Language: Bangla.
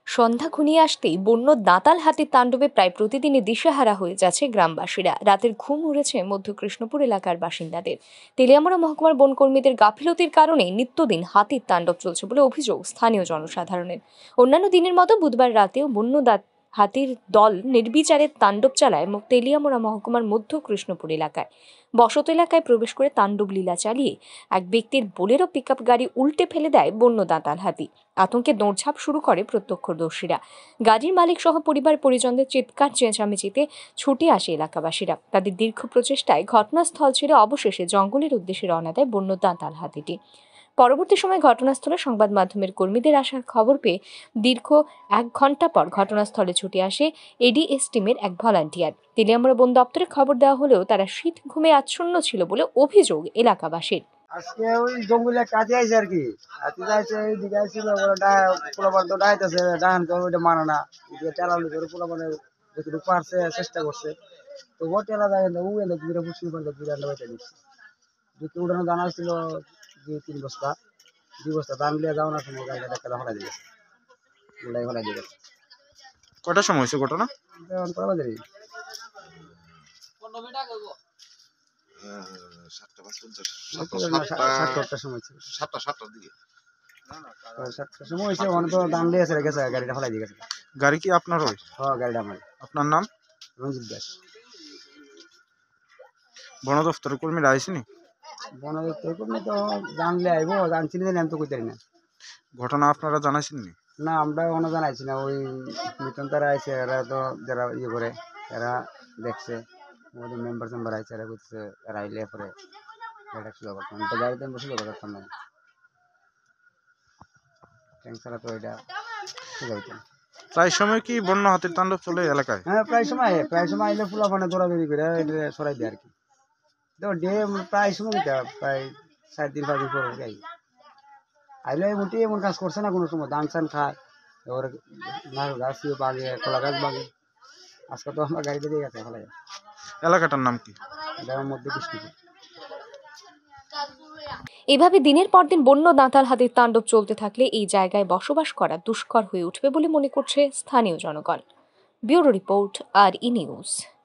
সন্ধ্যা ঘনিয়ে আসতেই বন্য দাঁতাল হাতির তাণ্ডবে প্রায় প্রতিদিনই দিশেহারা হয়ে যাচ্ছে গ্রামবাসীরা। রাতের ঘুম উড়েছে মধ্য কৃষ্ণপুর এলাকার বাসিন্দাদের। তেলিয়ামুড়া মহকুমার বনকর্মীদের গাফিলতির কারণে নিত্যদিন হাতির তাণ্ডব চলছে বলে অভিযোগ স্থানীয় জনসাধারণের। অন্যান্য দিনের মতো বুধবার রাতেও বন্য হাতির দল নির্বিচারে তাণ্ডব চালায় তেলিয়ামুড়া মহকুমার মধ্য কৃষ্ণপুর এলাকায়। বসত এলাকায় প্রবেশ করে তাণ্ডব লীলা চালিয়ে এক ব্যক্তির বোলেরো পিকআপ গাড়ি উল্টে ফেলে দেয় বন্য দাঁতাল হাতি। আতঙ্কে দৌড়ঝাঁপ শুরু করে প্রত্যক্ষদর্শীরা। গাড়ির মালিক সহ পরিবার পরিজনদের চিৎকার চেঁচামেচিতে ছুটে আসে এলাকাবাসীরা। তাদের দীর্ঘ প্রচেষ্টায় ঘটনাস্থল ছেড়ে অবশেষে জঙ্গলের উদ্দেশ্যে রওনা দেয় বন্য দাঁতাল হাতিটি। পরবর্তী সময় ঘটনাস্থলে সংবাদ মাধ্যমের কর্মীদের আসার খবর পেয়ে দীর্ঘ 1 ঘন্টা পর ঘটনাস্থলে ছুটে আসে এডিএস টিমের এক ভলান্টিয়ার। তেলিয়ামুড়া বন দপ্তরে খবর দেওয়া হলেও তারা শীত ঘুমে আচ্ছন্ন ছিল বলে অভিযোগ এলাকাবাসীর। আজকে ওই জঙ্গলে কাজে আইছে আর কি, হাতি যাইছে এইদিকে আইছিল, পোলাপান তো ডাইতেছে, ডাহান তো ওইটা মানে না, এদিকে টেলালো ধরে পোলাপানের যতটুকু পারছে চেষ্টা করছে, তো ও টেলা যায় না, ও এনে ঘুরে ফুসি করে ঘুরে আনতে বাইতে দিচ্ছে। যদি উড়ানো জানা ছিল 2-3 বস্তা, 2 বস্তা দাম লিয়ে যাওয়ার সময় গাড়িটা দেখা ফেলাই দিয়েছে, উল্টাই ফেলাই দিয়ে গেছে। কটার সময় হয়েছে ঘটনা? এখন কটা বাজে? 7টার সময় ছিল। 7টার দিকে। 7টার সময় হয়েছে, অনেক তো দাম লিয়েছে গেছে, গাড়িটা ফেলাই দিয়ে গেছে। গাড়ি কি আপনার হয়? হ্যাঁ, গাড়িটা আমার। আপনার নাম? রঞ্জিত দাস। বন দপ্তরের কর্মীরা আইসেনি? বন দপ্তর কর্মী তো জানলে আইব, জানছি না, আমি তো কইতে না। ঘটনা আপনারা জানাইছেননি? না, আমরা অন্য জানাইছি না। ওই মিটন তারা আইছে, এরা তো যারা ইয়ে করে এরা দেখছে, ওদের মেম্বার চেম্বার আইছে, এরা করছে, এরা আইলে পরে এটা কি করতাম, আমি তো গাড়িতে বসে করতাম না, ট্যাঙ্ক ছাড়া তো এটা ঠিক হইতো। প্রায় সময় কি বন্য হাতির তাণ্ডব চলে এলাকায়? হ্যাঁ, প্রায় সময় আইলে ফুলা পানে দৌড়াদৌড়ি করে এটা সরাই দেয় আর কি। তো প্রায় সময় প্রায় 4 দিন 5 দিন পরে যাই আইলে মোটি এমন কাজ করছে না কোনো সময়। ধান চান খায়, ওর নারকেল গাছ বাগে, কলা গাছ বাগে। আজকে তো আমার গাড়িতে দিয়ে গেছে ফেলা যায়। এলাকাটার নাম কি? এটার মধ্যে বৃষ্টি। এভাবে দিনের পর দিন বন্য দাঁতাল হাতির তাণ্ডব চলতে থাকলে এই জায়গায় বসবাস করা দুষ্কর হয়ে উঠবে বলে মনে করছে স্থানীয় জনগণ। ব্যুরো রিপোর্ট, আর ই নিউজ।